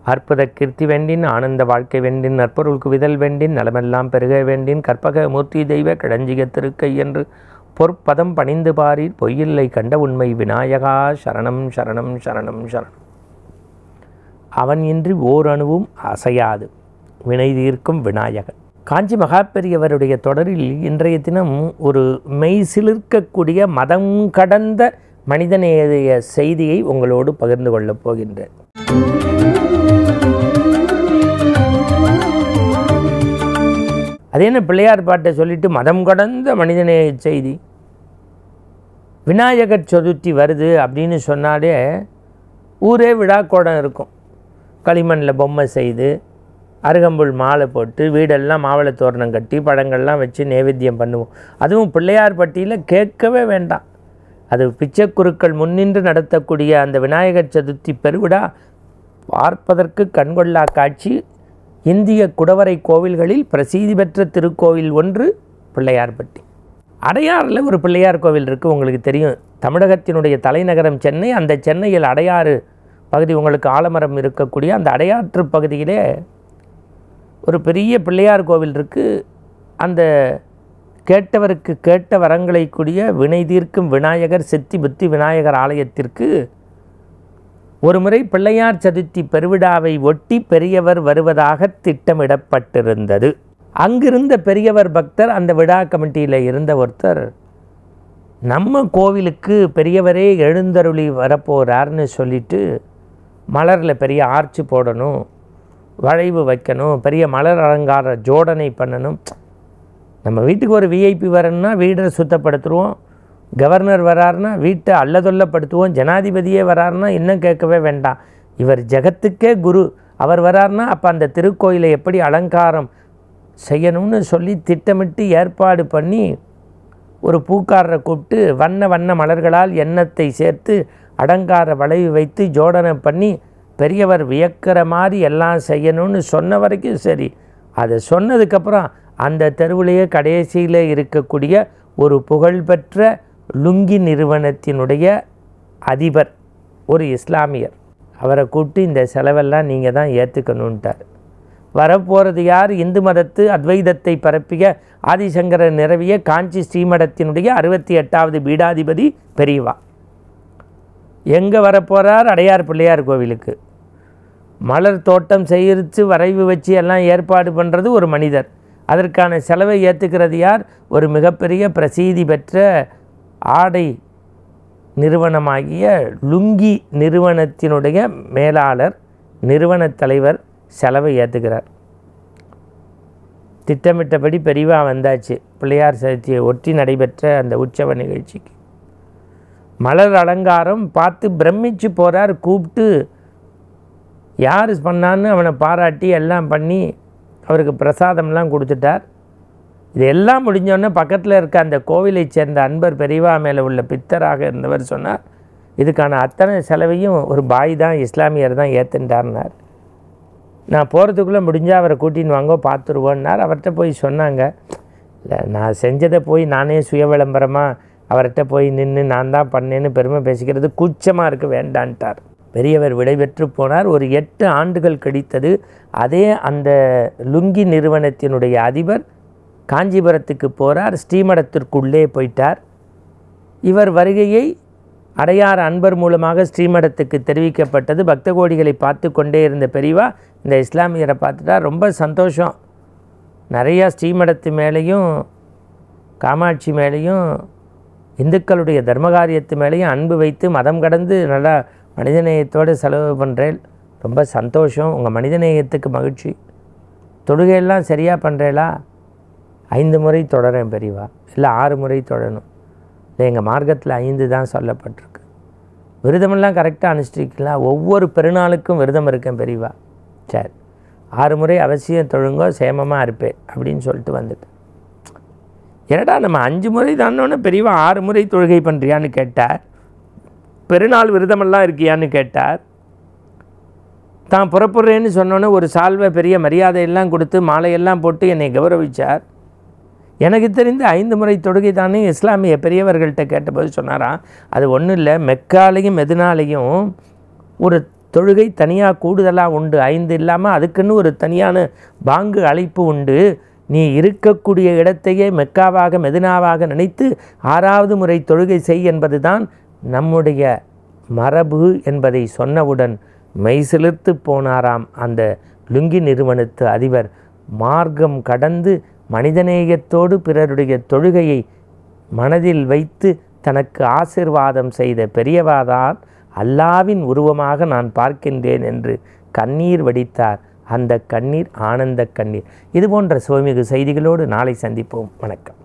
அற்புத கீர்த்தி வேண்டின் ஆனந்த வாழ்க்கை வேண்டின் நற்பொருள் குவிதல் வேண்டின் நலமெல்லாம் பெருக வேண்டின் கற்பக மூர்த்தி தெய்வ கிழஞ்சிய திருக்கை என்று பொற்பதம் பணிந்து பாரீர் பொய்யில்லை கண்ட உண்மை விநாயகா சரணம் சரணம் சரணம் சரணம். அவன் இன்றி ஓர் அணுவும் அசையாது வினை தீர்க்கும் விநாயகன். காஞ்சி மகாபெரியவருடைய தொடரில் இன்றைய தினம் ஒரு மெய் சிலிர்க்கக்கூடிய மதம் கடந்த மனிதநேய செய்தியை உங்களோடு பகிர்ந்து கொள்ளப் போகின்றேன். அது என்ன பிள்ளையார் பாட்டை சொல்லிட்டு மதம் கடந்த மனிதநேய செய்தி? விநாயகர் சதுர்த்தி வருது அப்படின்னு சொன்னாலே ஊரே விழாக்கோடம் இருக்கும். களிமண்ணில் பொம்மை செய்து அருகம்புல் மாலை போட்டு வீடெல்லாம் மாவளை தோரணம் கட்டி பழங்கள்லாம் வச்சு நைவேத்தியம் பண்ணுவோம். அதுவும் பிள்ளையார் பட்டியில் கேட்கவே வேண்டாம். அது பிச்சைக்குருக்கள் முன்னின்று நடத்தக்கூடிய அந்த விநாயகர் சதுர்த்தி பெருவிழா பார்ப்பதற்கு கண்கொள்ளா காட்சி. இந்திய குடவரை கோவில்களில் பிரசித்தி பெற்ற திருக்கோவில் ஒன்று பிள்ளையார்பட்டி. அடையாறில் ஒரு பிள்ளையார் கோவில் இருக்குது, உங்களுக்கு தெரியும். தமிழகத்தினுடைய தலைநகரம் சென்னை. அந்த சென்னையில் அடையாறு பகுதி, உங்களுக்கு ஆலமரம் இருக்கக்கூடிய அந்த அடையாற்று பகுதியிலே ஒரு பெரிய பிள்ளையார் கோவில் இருக்குது. அந்த கேட்டவருக்கு கேட்ட வரங்களை கூடிய வினை தீர்க்கும் விநாயகர் சித்தி புத்தி விநாயகர் ஆலயத்திற்கு ஒரு முறை பிள்ளையார் சதுர்த்தி பெருவிழாவை ஒட்டி பெரியவர் வருவதாக திட்டமிடப்பட்டிருந்தது. அங்கிருந்த பெரியவர் பக்தர், அந்த விழா கமிட்டியில் இருந்த ஒருத்தர், நம்ம கோவிலுக்கு பெரியவரே எழுந்தருளி வரப்போகிறார்னு சொல்லிட்டு மலரில் பெரிய ஆர்ச்சி போடணும், வளைவு வைக்கணும், பெரிய மலர் அலங்கார ஜோடனை பண்ணணும். நம்ம வீட்டுக்கு ஒரு விஐபி வரணும்னா வீடை சுத்தப்படுத்துவோம், கவர்னர் வராருன்னா வீட்டை அல்லதொல்லப்படுத்துவோம், ஜனாதிபதியே வராருன்னா இன்னும் கேட்கவே வேண்டாம். இவர் ஜெகத்துக்கே குரு, அவர் வராருன்னா அப்போ அந்த திருக்கோயிலை எப்படி அலங்காரம் செய்யணும்னு சொல்லி திட்டமிட்டு ஏற்பாடு பண்ணி ஒரு பூக்காரரை கூப்பிட்டு வண்ண வண்ண மலர்களால் எண்ணத்தை சேர்த்து அலங்கார வளைவு வைத்து ஜோடனை பண்ணி பெரியவர் வியக்கிற மாதிரி எல்லாம் செய்யணும்னு சொன்ன வரைக்கும் சரி. அதை சொன்னதுக்கப்புறம் அந்த தெருவிலேயே கடைசியில் இருக்கக்கூடிய ஒரு புகழ்பெற்ற லுங்கி நிறுவனத்தினுடைய அதிபர், ஒரு இஸ்லாமியர், அவரை கூப்பிட்டு இந்த செலவெல்லாம் நீங்கள் தான் ஏற்றுக்கணுன்ட்டார். வரப்போகிறது யார்? இந்து மதத்து அத்வைதத்தை பரப்பிய ஆதிசங்கரர் நிறுவிய காஞ்சி ஸ்ரீமடத்தினுடைய 68வது பீடாதிபதி பெரியவா. எங்கே வரப்போகிறார்? அடையார் பிள்ளையார் கோவிலுக்கு. மலர் தோட்டம் செய்து வரைவு வச்சு எல்லாம் ஏற்பாடு பண்ணுறது ஒரு மனிதர். அதற்கான செலவை ஏற்றுக்கிறது யார்? ஒரு மிகப்பெரிய பிரசித்தி பெற்ற ஆடை நிறுவனமாகிய லுங்கி நிறுவனத்தினுடைய மேலாளர், நிறுவன தலைவர் செலவை ஏற்றுக்கிறார். திட்டமிட்டபடி பெரியவா வந்தாச்சு. பிள்ளையார் சதுர்த்தியை ஒட்டி நடைபெற்ற அந்த உற்சவ நிகழ்ச்சிக்கு மலர் அலங்காரம் பார்த்து பிரமிச்சு போகிறார். கூப்பிட்டு யார் பண்ணான்னு அவனை பாராட்டி எல்லாம் பண்ணி அவருக்கு பிரசாதம்லாம் கொடுத்துட்டார். இதெல்லாம் முடிஞ்சோடனே பக்கத்தில் இருக்க அந்த கோவிலை சேர்ந்த அன்பர் பெரியவா மேலே உள்ள பித்தராக இருந்தவர் சொன்னார், இதுக்கான அத்தனை செலவையும் ஒரு பாய் தான், இஸ்லாமியர் தான் ஏற்றுட்டார்னார். நான் போகிறதுக்குள்ளே முடிஞ்சால் அவரை கூட்டின்னு வாங்க பார்த்துருவோன்னார். அவர்கிட்ட போய் சொன்னாங்க, இல்லை நான் செஞ்சதை போய் நானே சுய விளம்பரமாக அவர்கிட்ட போய் நின்று நான் தான் பண்ணேன்னு பெருமை பேசிக்கிறது கூச்சமாக இருக்க வேண்டான்ட்டார். பெரியவர் விடைபெற்று போனார். ஒரு 8 ஆண்டுகள் கழித்தது. அதே அந்த லுங்கி நிறுவனத்தினுடைய அதிபர் காஞ்சிபுரத்துக்கு போகிறார். ஸ்ரீமடத்திற்குள்ளே போயிட்டார். இவர் வருகையை அடையார் அன்பர் மூலமாக ஸ்ரீமடத்துக்கு தெரிவிக்கப்பட்டது. பக்த கோடிகளை பார்த்து கொண்டே இருந்த பெரியவா இந்த இஸ்லாமியரை பார்த்துட்டார். ரொம்ப சந்தோஷம். நிறையா ஸ்ரீமடத்து மேலேயும் காமாட்சி மேலேயும் இந்துக்களுடைய தர்மகாரியத்து மேலேயும் அன்பு வைத்து மதம் கடந்து நல்லா மனிதநேயத்தோடு செலவு பண்ணுறேன், ரொம்ப சந்தோஷம், உங்கள் மனிதநேயத்துக்கு மகிழ்ச்சி. தொழுகையெல்லாம் சரியாக பண்ணுறேளா? 5 முறை தொடரேன் பெரியவா. இல்லை 6 முறை தொடரணும். இல்லை எங்கள் மார்க்கத்தில் 5 தான் சொல்லப்பட்டிருக்கு. விரதமெல்லாம் கரெக்டாக அனுஷ்டிக்கலாம். ஒவ்வொரு பெருநாளுக்கும் விரதம் இருக்கேன் பெரியவா. சரி 6 முறை அவசியம் தொழுங்கோ, சேமமாக இருப்பேன் அப்படின்னு சொல்லிட்டு வந்துட்டு, என்னடா நம்ம 5 முறை தானோன்னு பெரியவா 6 முறை தொழுகை பண்ணுறியான்னு கேட்டார். பெருநாள் விரதமெல்லாம் இருக்கியான்னு கேட்டார். தான் புறப்படுறேன்னு சொன்னோன்னே ஒரு சால்வை பெரிய மரியாதையெல்லாம் கொடுத்து மாலையெல்லாம் போட்டு என்னை கௌரவித்தார். எனக்கு தெரிந்து 5 முறை தொழுகை தானே இஸ்லாமிய பெரியவர்கள்ட்ட கேட்டபோது சொன்னாராம், அது ஒன்றும் இல்லை, மெக்காலையும் மெதினாலையும் ஒரு தொழுகை தனியாக கூடுதலாக உண்டு. 5 இல்லாமல் அதுக்குன்னு ஒரு தனியான பாங்கு அழைப்பு உண்டு. நீ இருக்கக்கூடிய இடத்தையே மெக்காவாக மெதினாவாக நினைத்து 6வது முறை தொழுகை செய் என்பது தான் நம்முடைய மரபு என்பதை சொன்னவுடன் மெய்சிலிர்த்து போனாராம் அந்த லுங்கி நிறுவனத்து அதிபர். மார்க்கம் கடந்து மனிதநேயத்தோடு பிறருடைய தொழுகையை மனதில் வைத்து தனக்கு ஆசிர்வாதம் செய்த பெரியவாதான் அல்லாவின் உருவமாக நான் பார்க்கின்றேன் என்று கண்ணீர் வடித்தார். அந்த கண்ணீர் ஆனந்த கண்ணீர். இதுபோன்ற சுவைமிகு செய்திகளோடு நாளை சந்திப்போம். வணக்கம்.